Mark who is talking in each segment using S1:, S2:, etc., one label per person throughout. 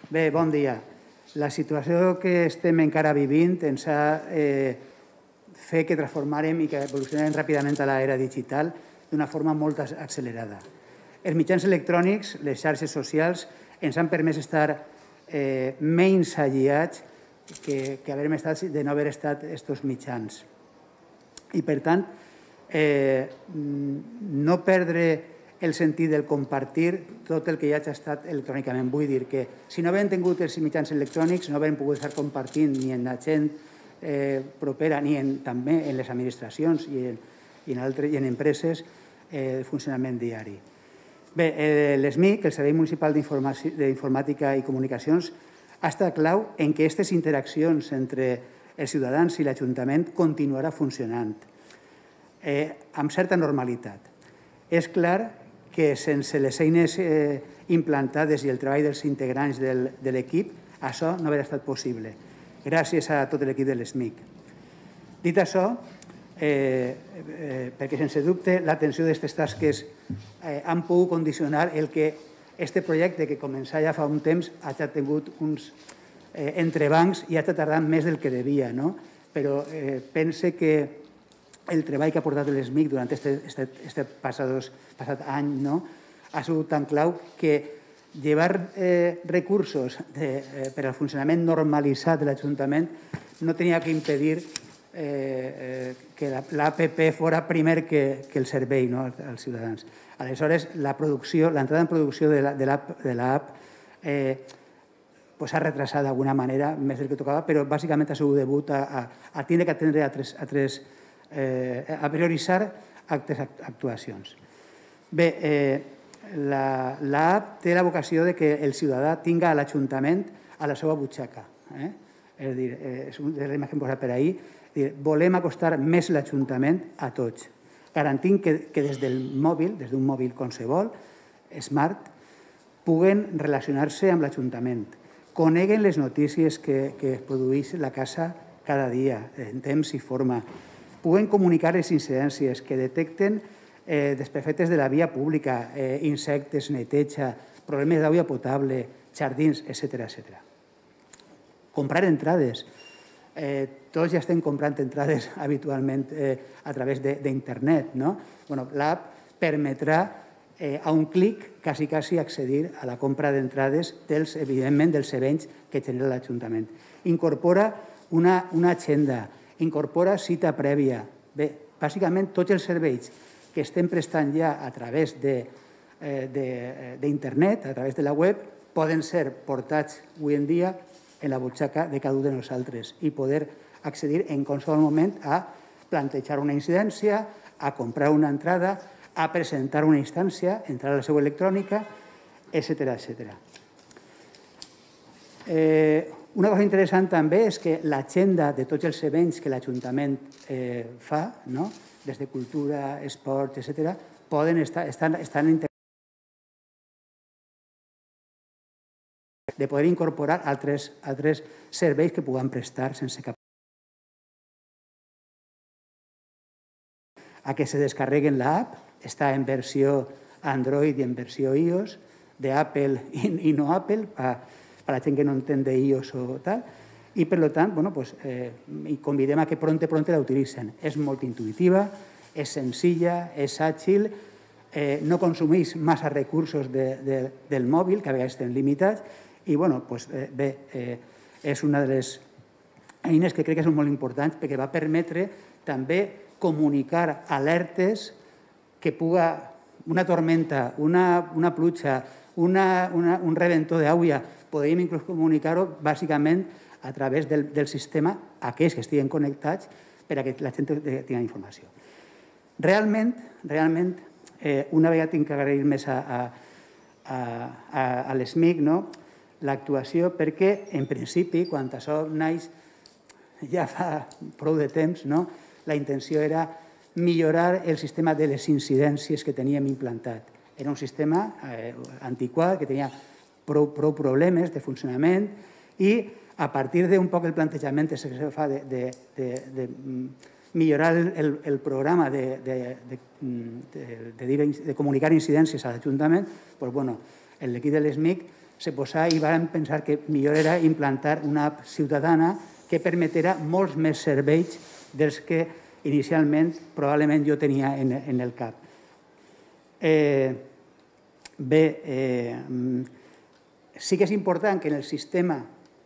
S1: Bé, bon dia. La situació que estem encara vivint ens ha fet que transformarem i que evolucionarem ràpidament a l'era digital d'una forma molt accelerada. Els mitjans electrònics, les xarxes socials, ens han permès estar menys aïllats que de no haver estat aquests mitjans. I, per tant, no perdre el sentit del compartir tot el que ja ha estat electrònicament. Vull dir que si no havíem tingut els mitjans electrònics no havíem pogut estar compartint ni en la gent propera ni també en les administracions i en empreses el funcionament diari. Bé, l'ESMIC, el Servei Municipal d'Informàtica i Comunicacions, ha estat clau en que aquestes interaccions entre els ciutadans i l'Ajuntament continuarà funcionant amb certa normalitat. És clar que sense les eines implantades i el treball dels integrants de l'equip, això no hauria estat possible, gràcies a tot l'equip de l'ESMIC. Dit això, perquè sense dubte l'atenció d'aquestes tasques han pogut condicionar el que aquest projecte, que començà ja fa un temps, ha tingut uns entrebancs i ha estat tardant més del que devia, però pense que el treball que ha portat l'ESMIC durant aquest passat any ha sigut tan clau que llevar recursos per al funcionament normalitzat de l'Ajuntament no tenia que impedir que l'APP fora primer que el servei als ciutadans. Aleshores, l'entrada en producció de l'app s'ha retrasat d'alguna manera, més del que tocava, però bàsicament ha sigut degut a tindre que atendre a prioritzar altres actuacions. Bé, l'app té la vocació que el ciutadà tinga l'Ajuntament a la seva butxaca. És a dir, és una imatge que hem posat per ahir. Volem acostar més l'Ajuntament a tots, garantint que des d'un mòbil qualsevol, smart, puguen relacionar-se amb l'Ajuntament, coneguen les notícies que es produeixen a la casa cada dia, en temps i forma, puguen comunicar les incidències que detecten desperfectes de la via pública, insectes, neteja, problemes d'aigua potable, jardins, etc. Comprar entrades. Tots ja estem comprant entrades habitualment a través d'internet. L'app permetrà a un clic quasi accedir a la compra d'entrades, evidentment, dels events que genera l'Ajuntament. Incorpora una agenda, incorpora cita prèvia. Bé, bàsicament tots els serveis que estem prestant ja a través d'internet, a través de la web, poden ser portats avui en dia en la butxaca de cada un de nosaltres i poder accedir en qualsevol moment a plantejar una incidència, a comprar una entrada, a presentar una instància, entrar a la seu electrònica, etc. Una cosa interessant també és que l'agenda de tots els events que l'Ajuntament fa, des de cultura, esport, etc., estan integrats de poder incorporar altres serveis que puguem prestar sense cap a que se descarreguen l'app, està en versió Android i en versió iOS, d'Apple i no Apple, per a la gent que no entén d'iOS o tal, i per tant, convidem a que pronte la utilitzen. És molt intuïtiva, és senzilla, és àgil, no consumeix massa recursos del mòbil, que a vegades estan limitats, i bé, és una de les eines que crec que són molt importants perquè va permetre també comunicar alertes que una tormenta, una pluja, un reventó d'aigua, podríem inclús comunicar-ho bàsicament a través del sistema, aquells que estiguen connectats, per a que la gent tingui informació. Realment, una vegada tinc que agrair més a l'ESMIC l'actuació, perquè, en principi, quan això naix ja fa prou de temps, la intenció era millorar el sistema de les incidències que teníem implantat. Era un sistema antiquat, que tenia prou problemes de funcionament i a partir d'un poc el plantejament que se fa de millorar el programa de comunicar incidències a l'Ajuntament, l'equip de l'ESMIC se posà i van pensar que millor era implantar una app ciutadana que permetrà molts més serveis dels que inicialment probablement jo tenia en el cap. Bé, sí que és important que en el sistema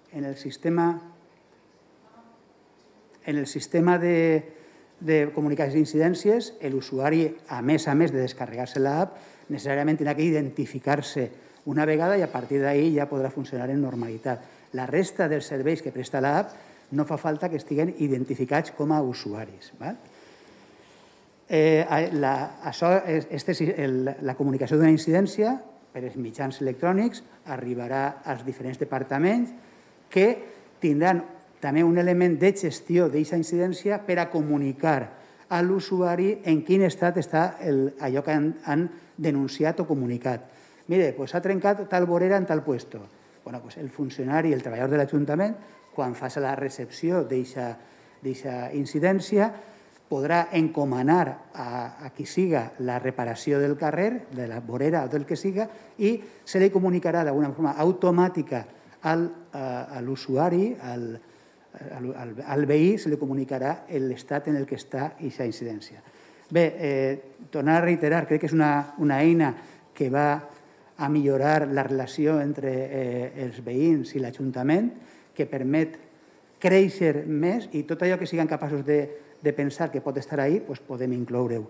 S1: de comunicacions d'incidències, l'usuari, a més de descarregar-se l'app, necessàriament tindrà que identificar-se una vegada i a partir d'ahir ja podrà funcionar en normalitat. La resta dels serveis que presta l'app no fa falta que estiguen identificats com a usuaris. La comunicació d'una incidència per els mitjans electrònics arribarà als diferents departaments que tindran també un element de gestió d'aquesta incidència per a comunicar a l'usuari en quin estat està allò que han denunciat o comunicat. Mire, s'ha trencat tal vorera en tal puesto. El funcionari, el treballador de l'Ajuntament, quan faci la recepció d'aquesta incidència, podrà encomanar a qui siga la reparació del carrer, de la vorera o del que siga, i se li comunicarà d'alguna forma automàtica a l'usuari, al veí, se li comunicarà l'estat en què està aquesta incidència. Bé, tornar a reiterar, crec que és una eina que va a millorar la relació entre els veïns i l'Ajuntament, que permet créixer més i tot allò que siguem capaços de pensar que pot estar ahí, podem incloure-ho.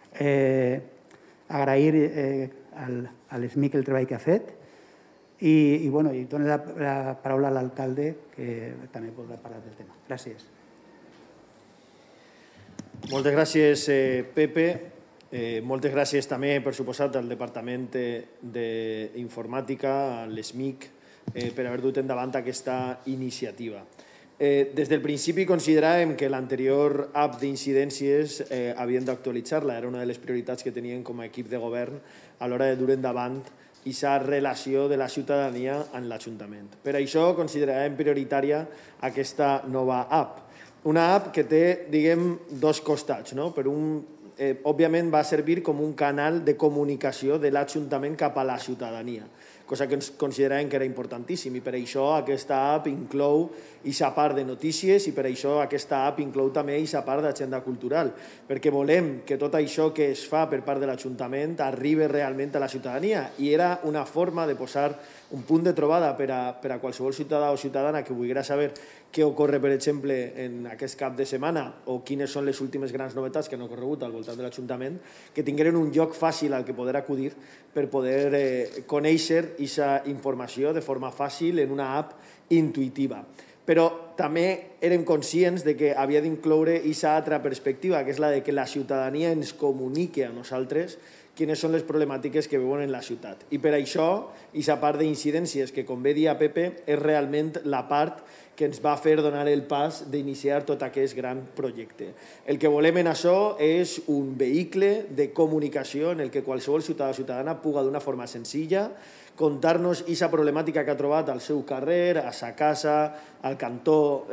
S1: Agrair a l'ESMIC el treball que ha fet i dono la paraula a l'alcalde, que també podrà parlar del tema. Gràcies.
S2: Moltes gràcies, Pepe. Moltes gràcies també, per suposat, al Departament d'Informàtica, a l'ESMIC, per haver dut endavant aquesta iniciativa. Des del principi consideràvem que l'anterior app d'incidències havien d'actualitzar-la. Era una de les prioritats que tenien com a equip de govern a l'hora de dur endavant aquesta relació de la ciutadania amb l'Ajuntament. Per això consideràvem prioritària aquesta nova app. Una app que té, diguem, dos costats. Per un, òbviament, va servir com un canal de comunicació de l'Ajuntament cap a la ciutadania, cosa que ens consideràvem que era importantíssim, i per això aquesta app inclou aquesta part de notícies i per això aquesta app inclou també aquesta part d'agenda cultural, perquè volem que tot això que es fa per part de l'Ajuntament arribi realment a la ciutadania, i era una forma de posar un punt de trobada per a qualsevol ciutadà o ciutadana que volguera saber què ocorre, per exemple, en aquest cap de setmana o quines són les últimes grans novetats que han ocorregut al voltant de l'Ajuntament, que tingueren un lloc fàcil al que poder acudir per poder conèixer aquesta informació de forma fàcil en una app intuïtiva. Però també érem conscients que havia d'incloure aquesta altra perspectiva, que és la de que la ciutadania ens comuniqui a nosaltres quines són les problemàtiques que veuen en la ciutat. I per això, aquesta part d'incidències, que com bé dia Pepe, és realment la part que ens va fer donar el pas d'iniciar tot aquest gran projecte. El que volem en això és un vehicle de comunicació en el que qualsevol ciutadà o ciutadana puga d'una forma senzilla contar-nos aquesta problemàtica que ha trobat al seu carrer, a sa casa, al cantó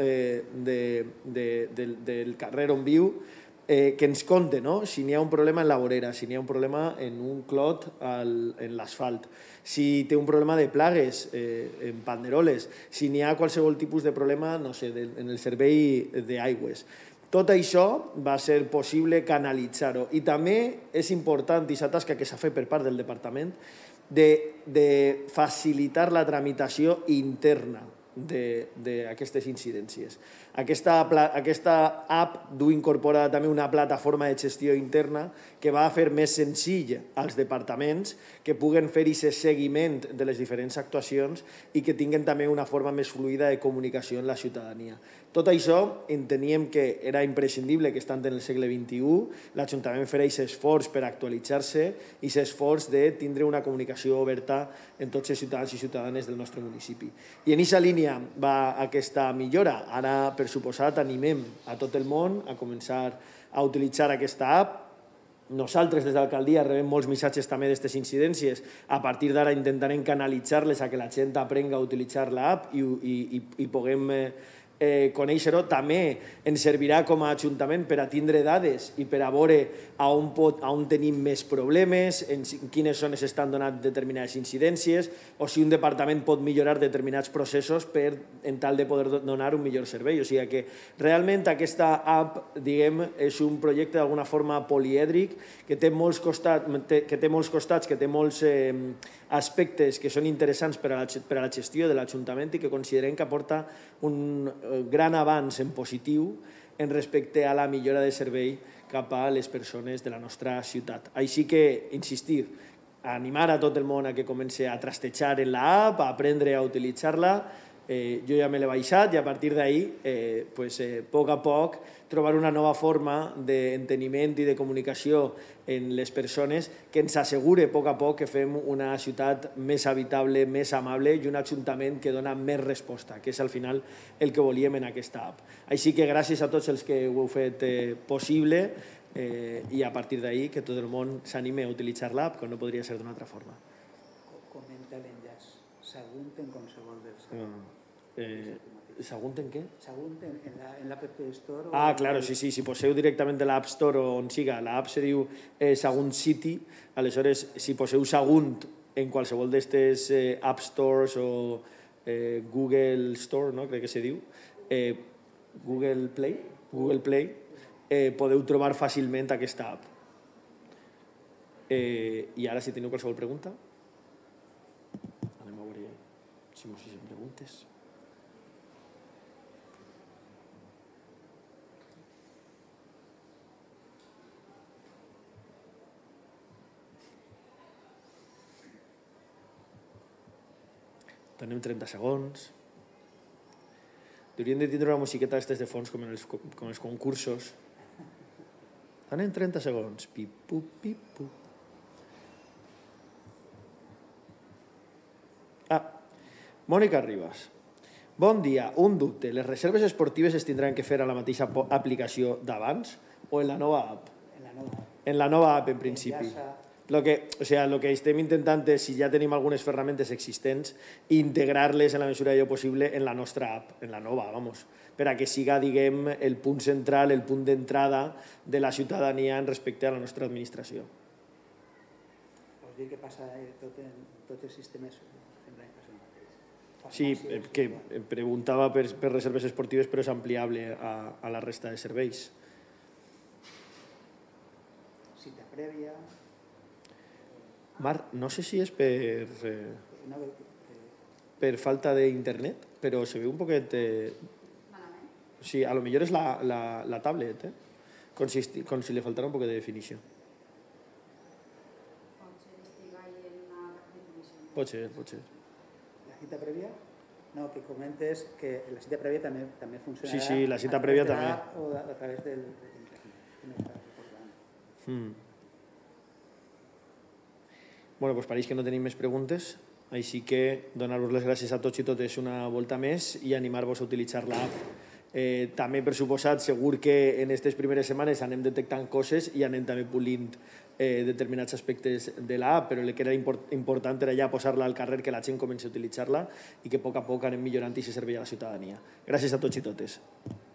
S2: del carrer on viu, que ens conte si n'hi ha un problema en la vorera, si n'hi ha un problema en un clot en l'asfalt, si té un problema de plagues en panderoles, si n'hi ha qualsevol tipus de problema, no sé, en el servei d'aigües. Tot això va ser possible canalitzar-ho. I també és important aquesta tasca que s'ha fet per part del Departament de facilitar la tramitació interna d'aquestes incidències. Aquesta app du incorporada també una plataforma de gestió interna que va fer més senzill als departaments que puguen fer aquest seguiment de les diferents actuacions i que tinguin també una forma més fluida de comunicació amb la ciutadania. Tot això enteníem que era imprescindible que estant en el segle XXI l'Ajuntament fes aquest esforç per actualitzar-se i aquest esforç de tindre una comunicació oberta en tots els ciutadans i ciutadanes del nostre municipi. I en aquesta línia va aquesta millora. Ara, per suposat, animem a tot el món a començar a utilitzar aquesta app. Nosaltres, des de l'alcaldia, rebem molts missatges també d'aquestes incidències. A partir d'ara intentarem canalitzar-les a que la gent aprenga a utilitzar l'app i puguem conèixer-ho. També ens servirà com a Ajuntament per a tindre dades i per a veure on tenim més problemes, en quines zones estan donant determinades incidències o si un departament pot millorar determinats processos per en tal de poder donar un millor servei. O sigui que realment aquesta app, diguem, és un projecte d'alguna forma polièdric que té molts costats, que té molts aspectes que són interessants per a la gestió de l'Ajuntament i que considerem que aporta un gran avanç en positiu en respecte a la millora de servei cap a les persones de la nostra ciutat. Així que, insistir, animar a tot el món a que comenci a trastejar en l'app, a aprendre a utilitzar-la. Jo ja me l'he baixat i a partir d'ahí, a poc a poc, trobar una nova forma d'enteniment i de comunicació en les persones que ens assegure a poc que fem una ciutat més habitable, més amable i un ajuntament que dona més resposta, que és al final el que volíem en aquesta app. Així que gràcies a tots els que ho heu fet possible i a partir d'ahí que tot el món s'anime a utilitzar l'app, com no podria ser d'una altra forma.
S1: Comenta l'enllaç. Sagunt en qualsevol dels...
S2: ¿Sagunt en què?
S1: Sagunt en l'App Store.
S2: Ah, claro, sí. Si poseu directament de l'App Store o on siga, l'app se diu Sagunt City, aleshores, si poseu Sagunt en qualsevol d'aquestes App Stores o Google Store, no? Crec que se diu, Google Play, podeu trobar fàcilment aquesta app. I ara, si teniu qualsevol pregunta, anem a veure si mos hi preguntes. Tenim 30 segons. Hauríem de tindre una musiqueta d'aquestes de fons com en els concursos. Tenim 30 segons. Pip-pup, pip-pup. Mònica Ribas. Bon dia, un dubte. Les reserves esportives es tindran que fer a la mateixa aplicació d'abans o en la nova app? En la nova app, en principi. Lo que estem intentant és, si ja tenim algunes ferramentes existents, integrar-les en la mesura d'allò possible en la nostra app, en la nova, per a que siga, diguem, el punt central, el punt d'entrada de la ciutadania en respecte a la nostra administració.
S1: Vols dir que passa tots els sistemes?
S2: Sí, que preguntava per reserves esportives, però és ampliable a la resta de serveis.
S1: Cita prèvia...
S2: Marc, no sé si és per falta d'internet, però se veu un poquet... Sí, a lo millor és la tablet, com si li faltara un poquet de definició. Pot ser.
S1: La cita prèvia? No, que comentes que la cita prèvia també funcionarà...
S2: Sí, la cita prèvia també.
S1: O a través del internet.
S2: Bueno, doncs pareix que no tenim més preguntes, així que donar-vos les gràcies a tots i totes una volta més i animar-vos a utilitzar l'app. També, per suposat, segur que en aquestes primeres setmanes anem detectant coses i anem també polint determinats aspectes de l'app, però el que era important era ja posar-la al carrer, que la gent comenci a utilitzar-la i que a poc anem millorant i se servei a la ciutadania. Gràcies a tots i totes.